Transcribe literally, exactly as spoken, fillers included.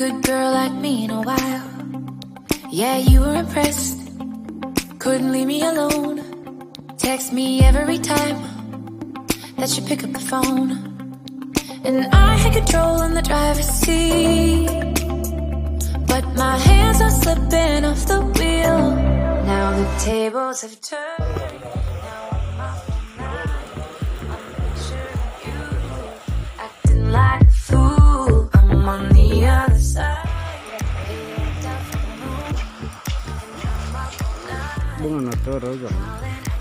good girl like me in a while. Yeah, you were impressed. Couldn't leave me alone. Text me every time that you pick up the phone. And I had control in the driver's seat, but my hands are slipping off the wheel. Now the tables have turned. Now I'm off tonight. I'm picturing you acting like a fool. I'm on the other side. Bunga na to, Rosa.